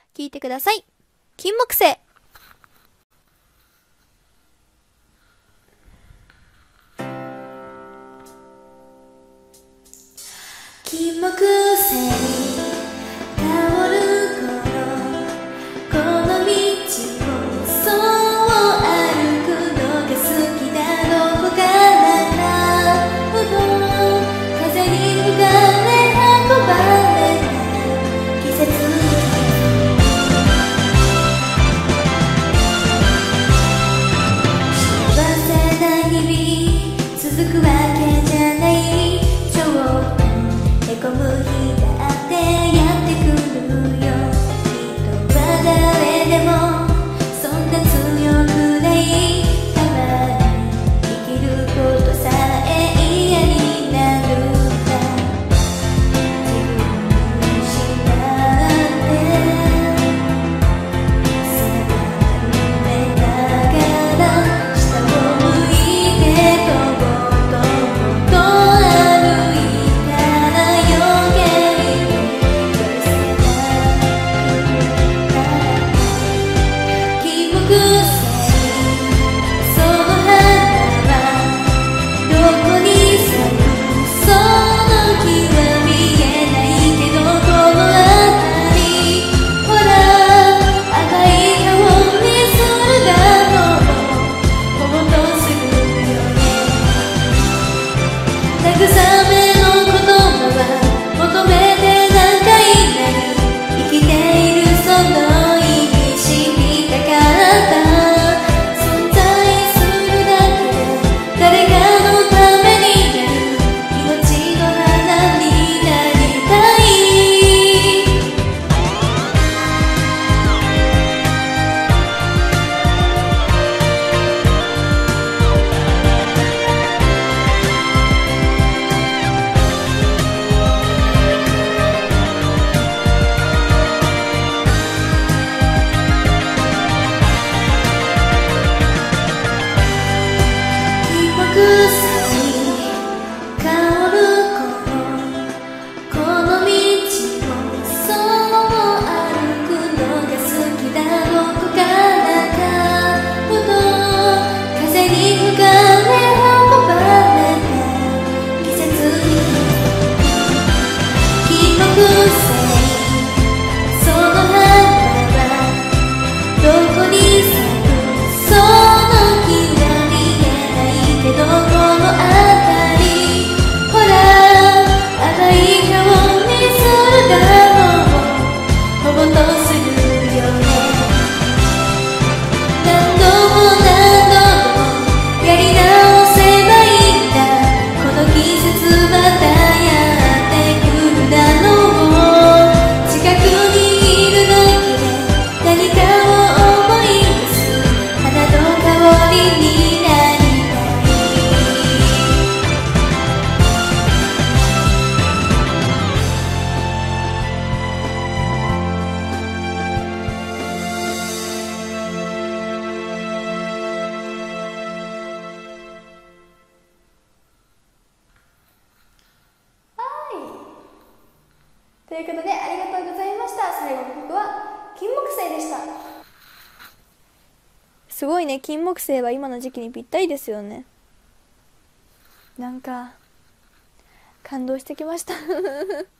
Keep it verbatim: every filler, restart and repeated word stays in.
聴いてください。金木犀。金木犀香るこの道をそう歩くのが好きだ。どこからかふと風に吹かれ運ばれた季節。幸せな日々続くわけじゃない。ちょっとへこむ日だってやってくるよ。人は誰でもそんな強くない。たまに生きることさえ嫌になるんだ。自分を失って背中埋めながら下を向いてとぼとぼと歩いたら余計に寄せた金木犀。その花はどこに咲く。その木は見えないけどこの辺りほら赤い顔にするだろう。ほんとすぐよね。慰めの言葉は求めてなんかいない。生きているその意味知りたかった。存在するだけで誰かのためになる命の花になりたい。金木犀香るこの道をそう歩くのが好きだ。どこからかふと風に吹かれ運ばれた季節に。金木犀その花はどこに咲く。その木は見えないけどこの辺りほら赤い顔にするだろう。ほぼとするよね。何度も何度もやり直せばいいんだ。この季節またやってくるだろう。近くにいるだけで何かを思い出す。花の香りになりたい。ということでありがとうございました。最後の曲は金木犀でした。すごいね、金木犀は今の時期にぴったりですよね。なんか感動してきました